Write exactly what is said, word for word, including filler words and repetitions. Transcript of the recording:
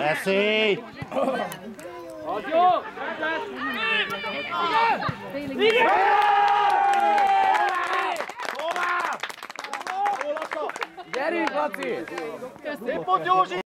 Eszély! Az jó! Igen! Tovább! Gyerünk, Laci! Szép volt, Józsi!